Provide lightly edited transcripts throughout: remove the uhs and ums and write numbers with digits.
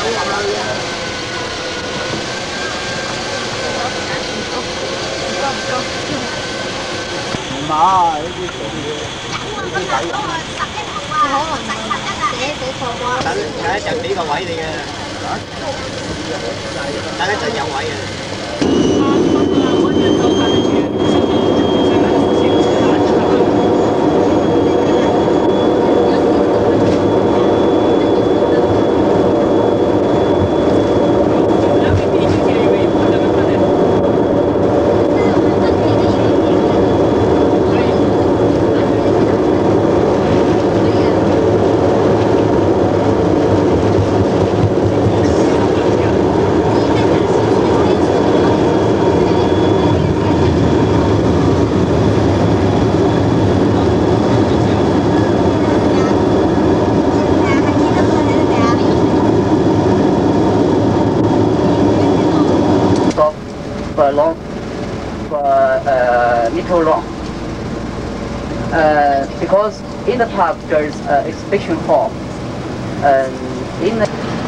嘛，呢啲等一陣俾個位你嘅，等一陣有位嘅。 Meter long. Because in the park there is an exhibition hall. In the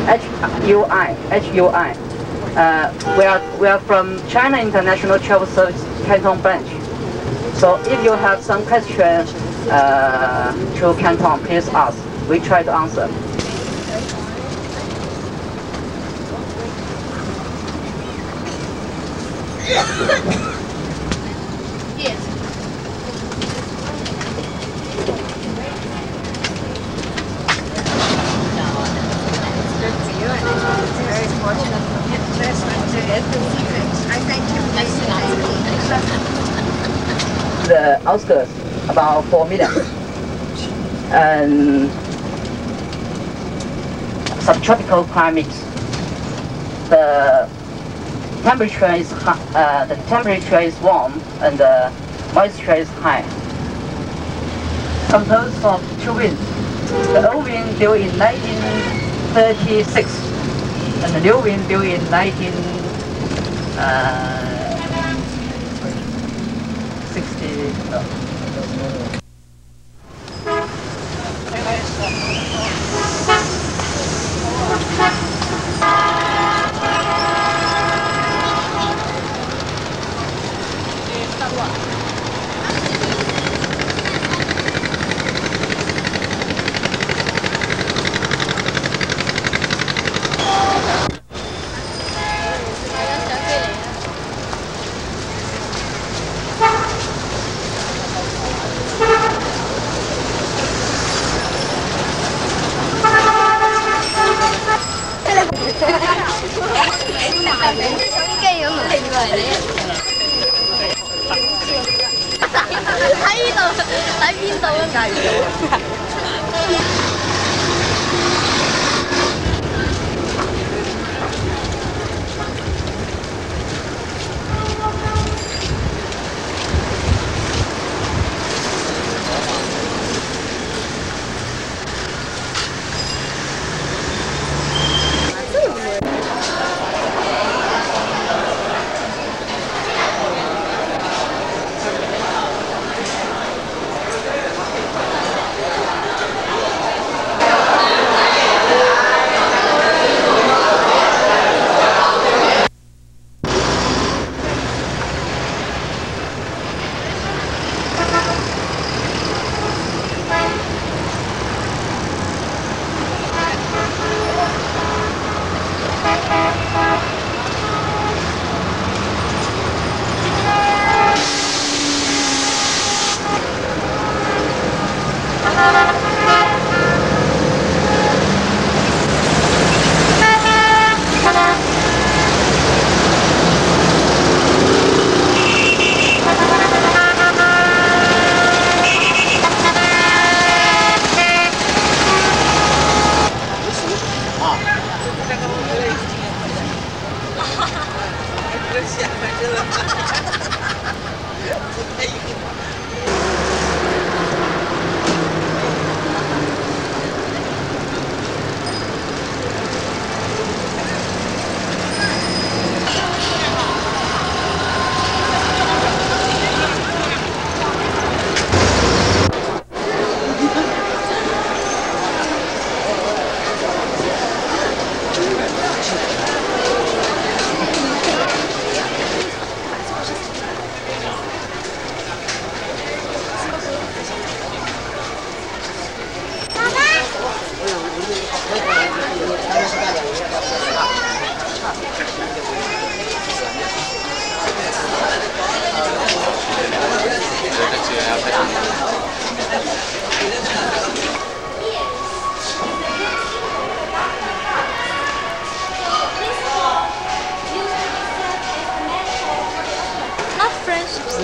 HUI, we are from China International Travel Service Canton branch. So if you have some question to Canton, please ask. We try to answer. The outskirts, about 4 million. And subtropical climate. The temperature is high, the temperature is warm and the moisture is high. Composed of two winds. The old wind blew in 1936 and the new wind blew in 1960.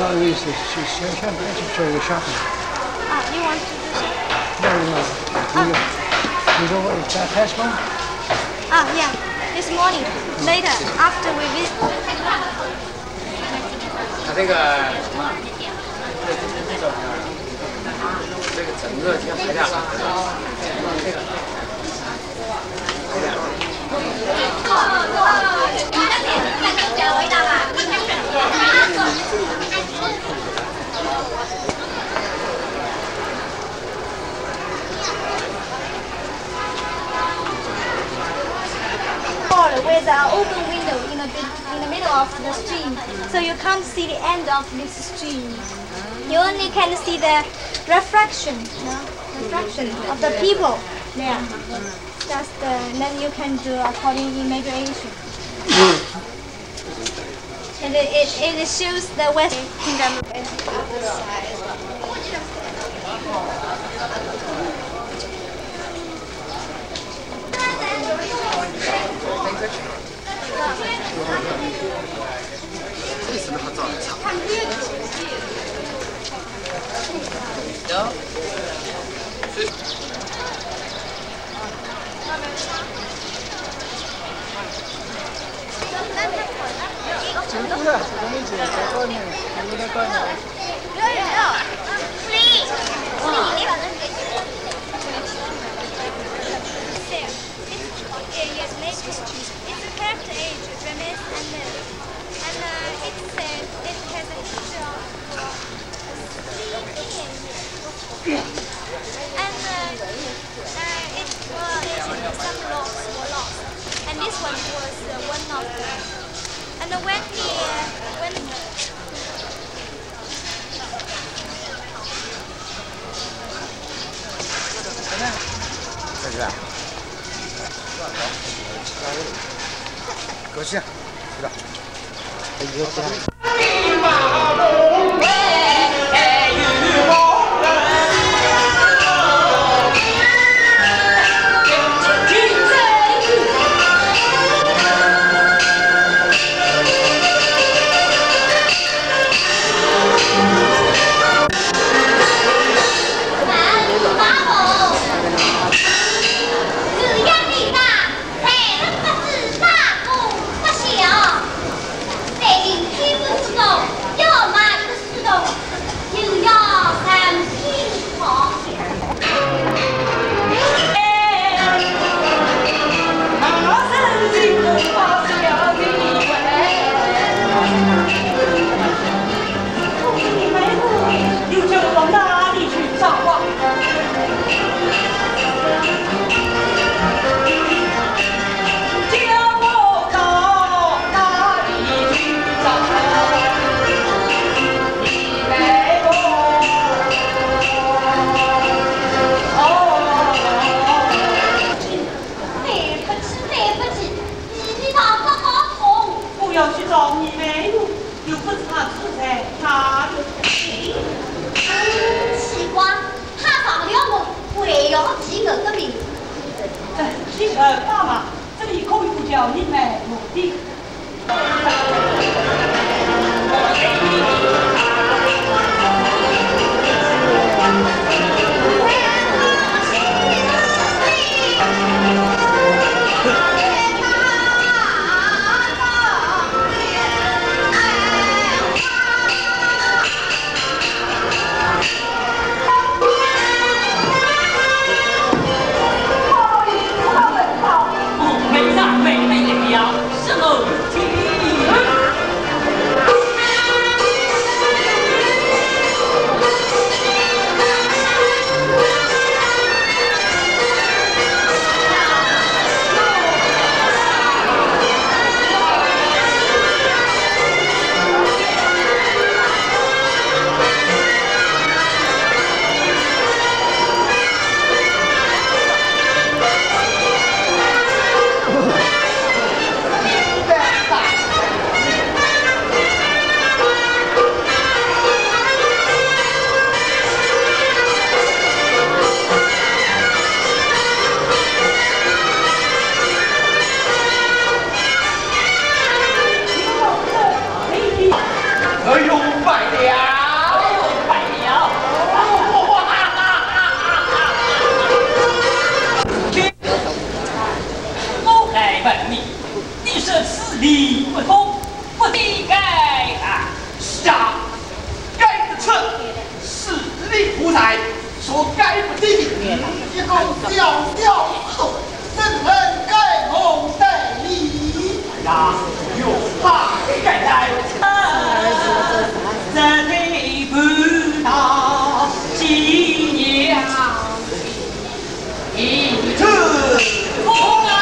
daughter is she's champagne to show you shopping. You want to do shopping? No. You know what is that passport? Yeah. This morning, later, after we visit. 它这个什么？这个整个这个排量，这个。 With an open window in the middle of the stream, so you can't see the end of this stream. You only can see the reflection of the people there. Then you can do according to imagination. And it shows the west kingdom. And this one was one of them. And when 搁下，知道。 爸妈，这里可以不叫你买落地。 本你，你设此理不通，不应该啊！是啊，该不测，实力不在，说该不定，一共小小后，怎能该蒙待你？哎呀，有话该来人类不到今年一次空啊！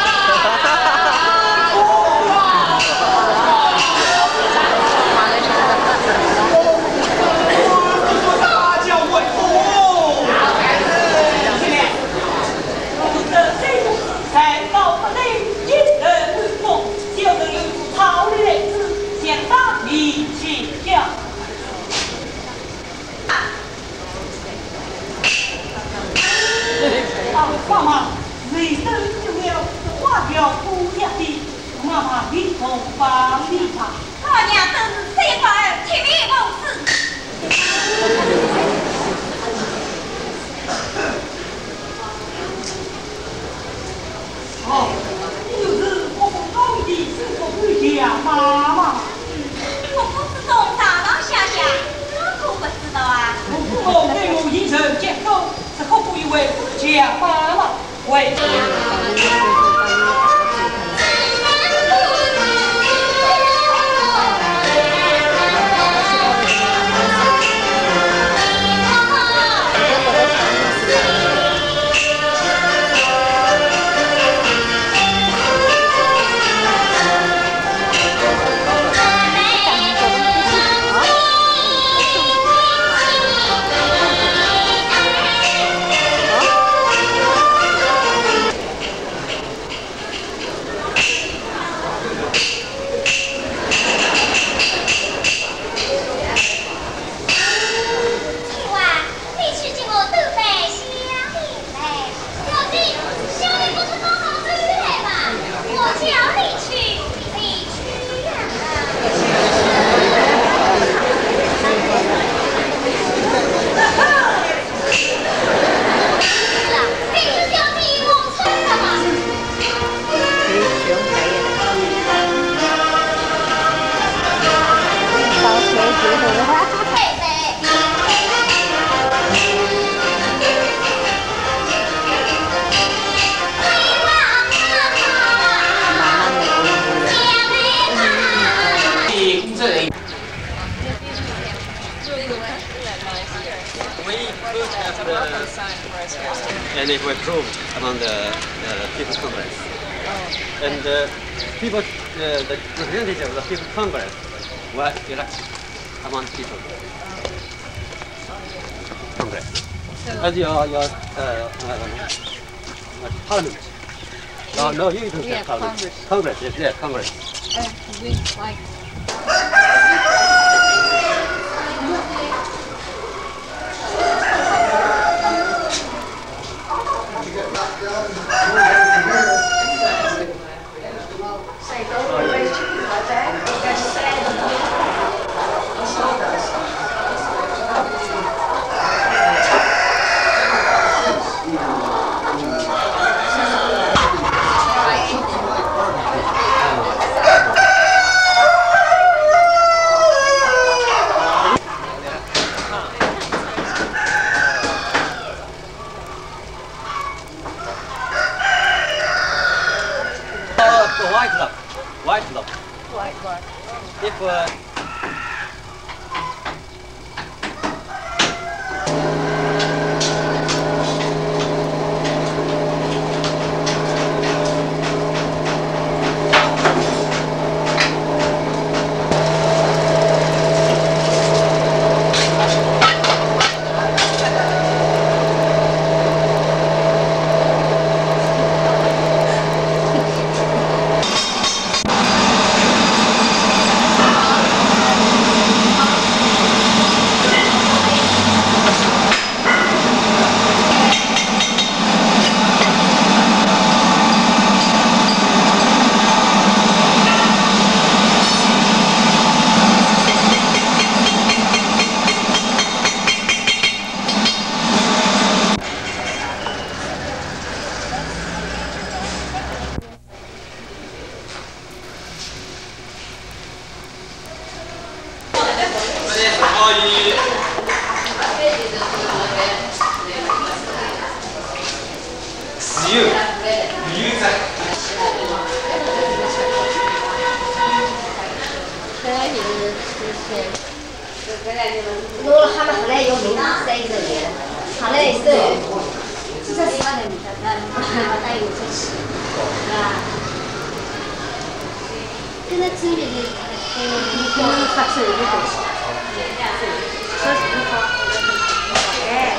妈妈，雷灯就了，花表不下地，妈妈你从帮你他。 我娘真是心怀铁面无私。 好，就是我不好意思说回家，妈妈。 我不是从大佬下下，我可不知道啊。 我对我一生结构，是何不以为家妈妈为？ And it was approved among the People's Congress. And the representative of the People's Congress were elected among the people. Congress. As your parliament. No, you don't say parliament. Congress, yes, Congress. We like. White lock. If 弄了他们后来有名堂3个月，后来是这地方的名堂，带有出去，啊。跟他这边的你发出来的东西，说什么话？哎。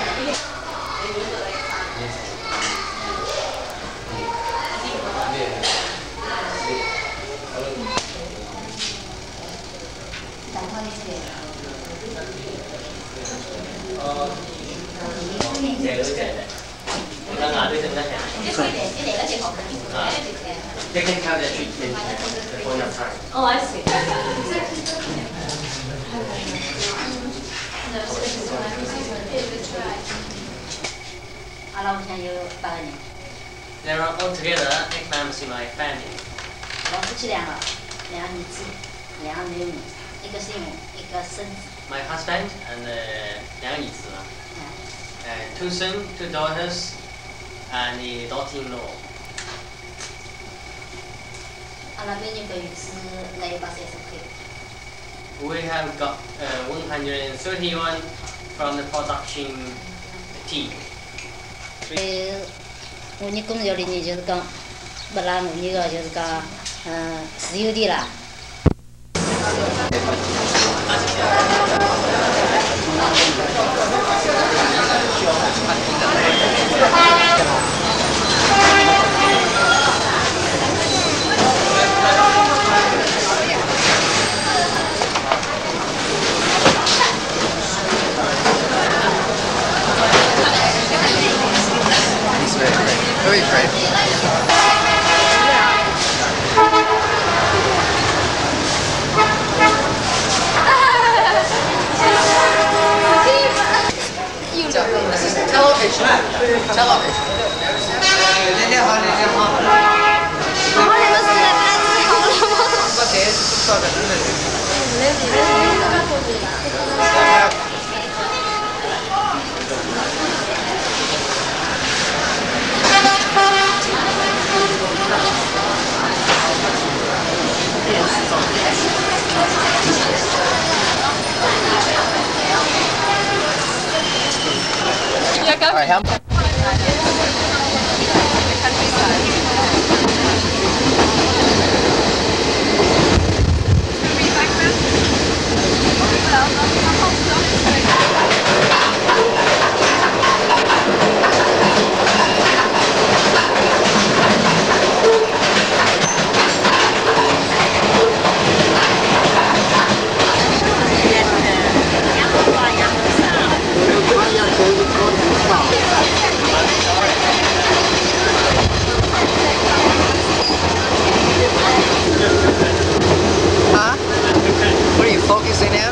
They can have their treatment before your time. Oh, I see. 阿拉屋里向有8个人。 There are altogether 8 members in my family. 我夫妻2个，2个儿子，2个囡儿，1个孙女，1个孙子。 My husband and 2个儿子嘛。2 sons, 2 daughters, and a daughter-in-law. 阿拉每年个月是来130块。 We have got 131 from the production team. 我们工作里呢就是讲，不拉我们个就是讲，自由的啦。 Very great. This is television. Television. 你好，你好。 然后你们是来班子好了吗？ 我这是说的真的是。 All right, how What are you focusing in?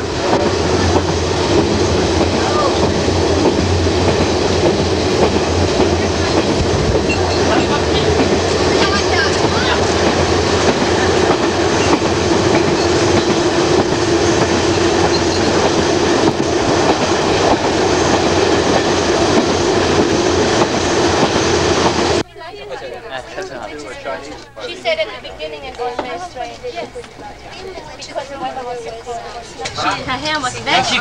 She said at the beginning it was very strange because the weather was so cold. Her hair was wet. Thank you.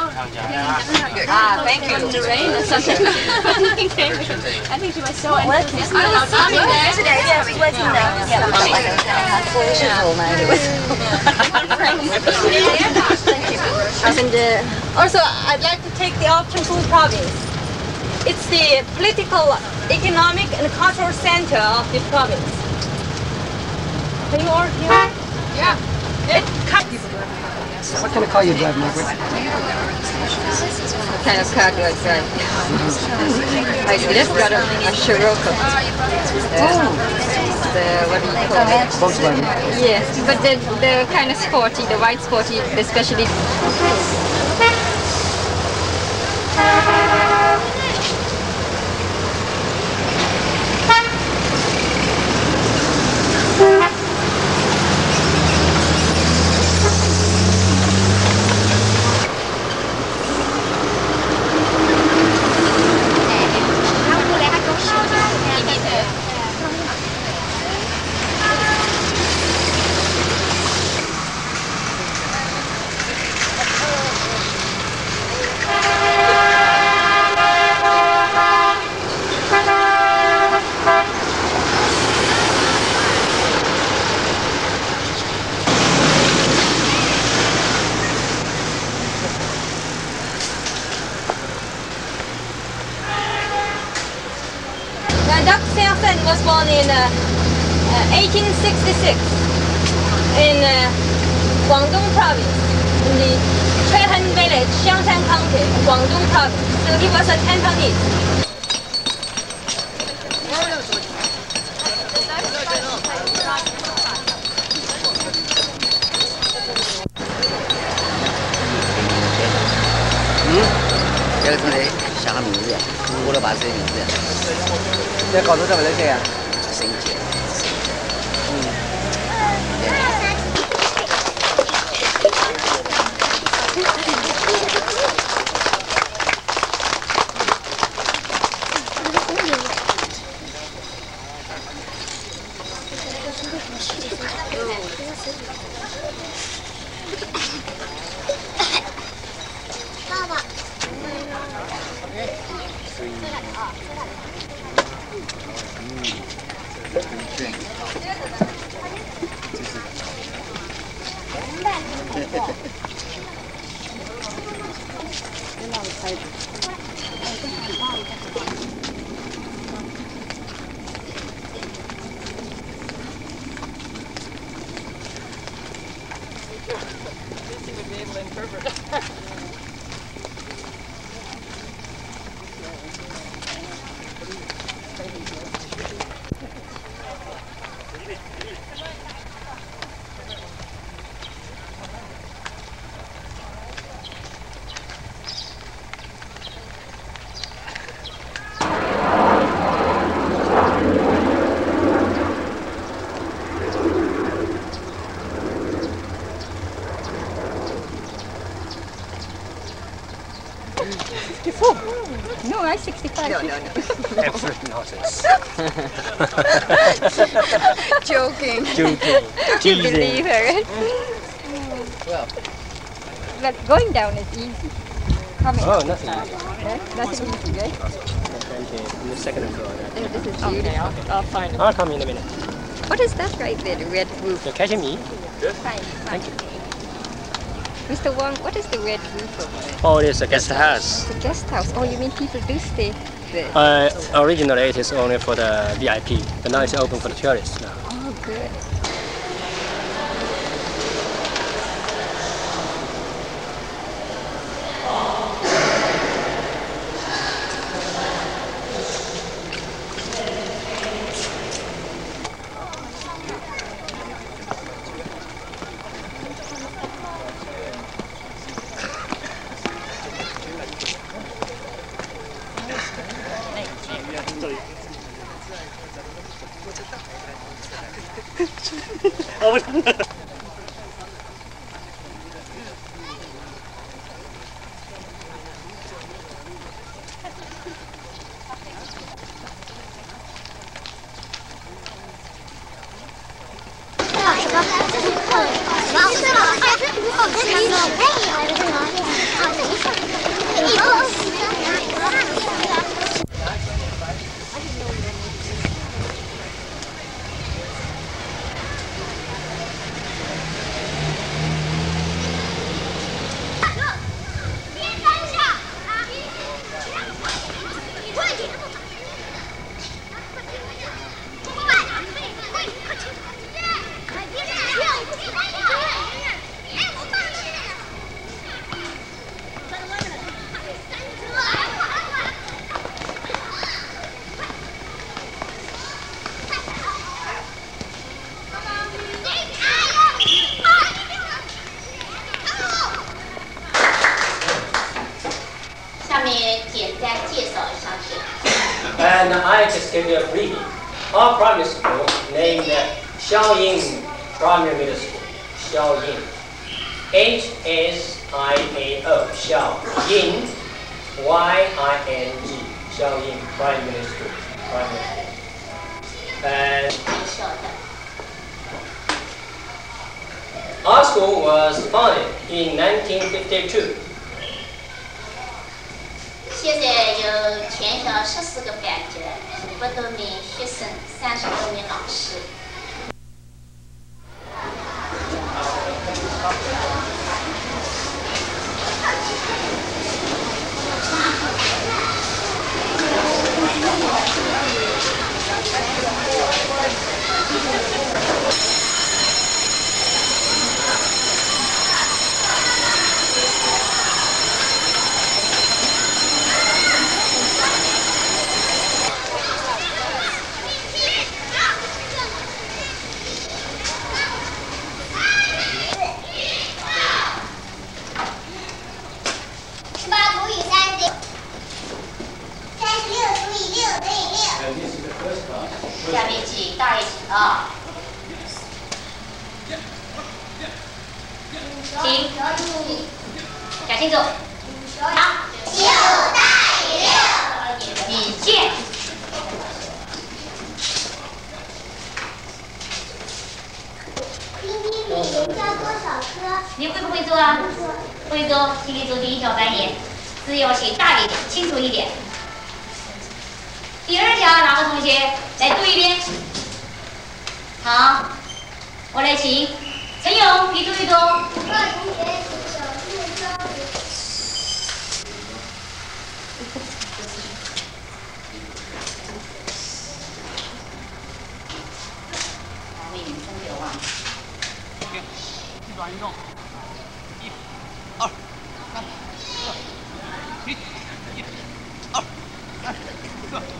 Thank you. In the rain or something. I think she was so enthusiastic. I was there today. Yeah, we were working there. And also, I'd like to take the Canton province. It's the political, economic, and cultural center of the province. Can you all hear? Yeah. What kind of car you drive, Margaret? Kind of car like that. I just got a Scirocco. What do you call it? Volkswagen. Yes, but the kind of sporty, the white sporty, especially. was born in 1866 in Guangdong province, in the Canton village, Xiangshan County, Guangdong province. So he was a Cantonese. 这个是谁想个名字？我都把自己名字。这搞出这么多钱啊？生意。 爸爸。 No, I'm 65. No. Absolute nonsense. Joking. Joking. Don't you believe her? Well. But going down is easy. Coming. Oh, nothing. That's easy, right? Thank you. In the second floor. This is beautiful. I'll find it. I'll come in a minute. What is that right there, the red roof? You're catching me? Fine. Thank you. Mr. Wang, what is the red roof over there? Oh, it's a guest house. The guest house. Oh, you mean people do stay there? Originally, it is only for the VIP, but now it's open for the tourists now. Oh, good. And I just give you a briefing. Our primary school named Xiaoying Primary Middle School. Xiaoying. H-S-I-A-O. Xiaoying. Y-I-N-G. Xiaoying Primary Middle School. Primary school. And our school was founded in 1952. 现在有全校14个班级，10多名学生，30多名老师。 请讲清楚。好，9大于6，你见。 平均每年交多少颗？ 你会不会做啊？会做，请你做第一条白眼，字要写大一点，清楚一点。第二条，哪个同学来读一遍？好，我来请陈勇，你读一读。 各同学请手势交流。 我已经真给我忘了。 计算运动，1、2、3、4、5、1、2、3、4、5。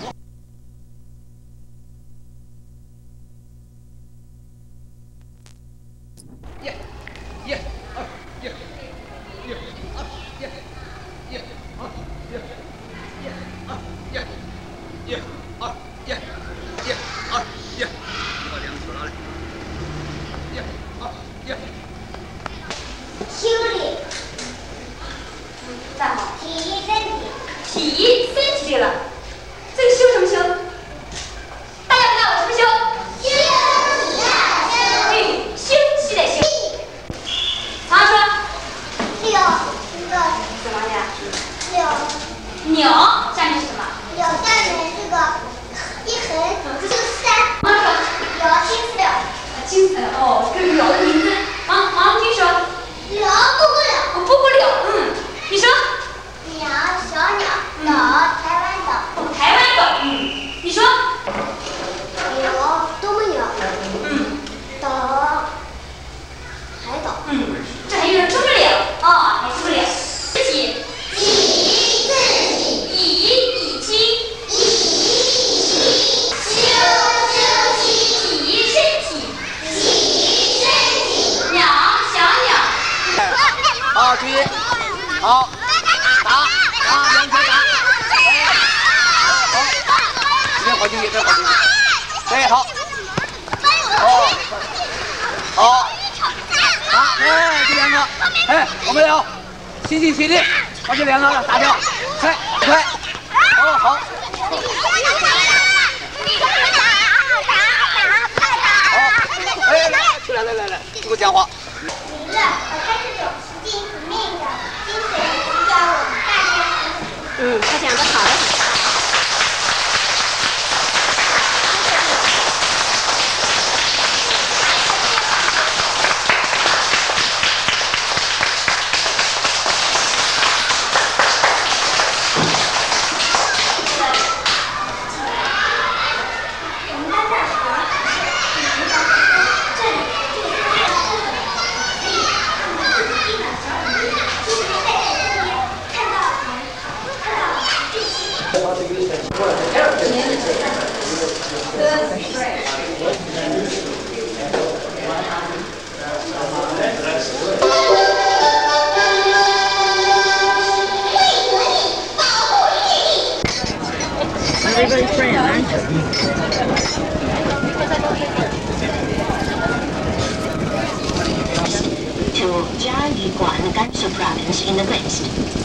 province in the west.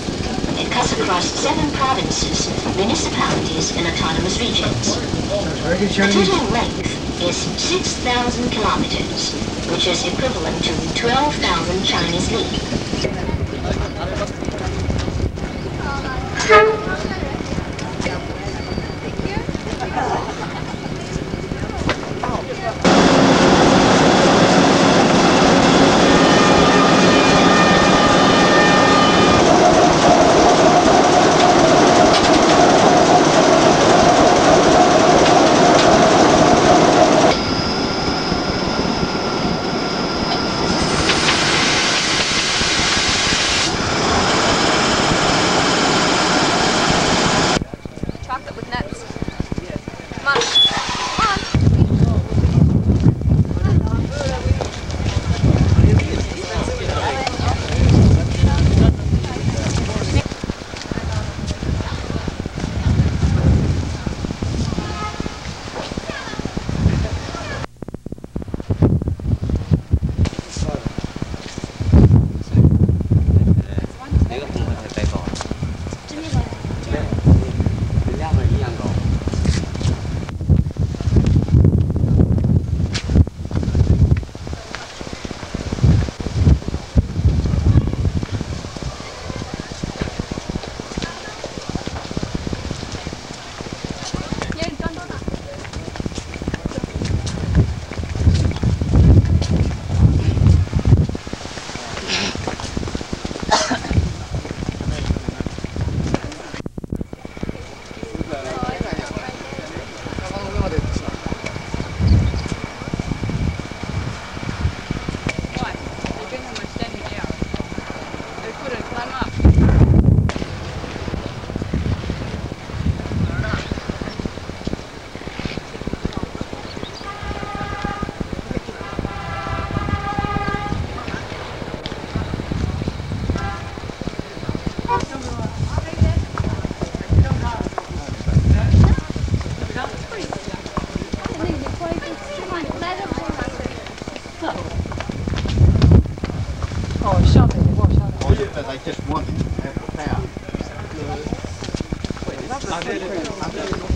It cuts across 7 provinces, municipalities, and autonomous regions. The total length is 6,000 kilometers, which is equivalent to 12,000 Chinese li. I just want it. I have to pay out.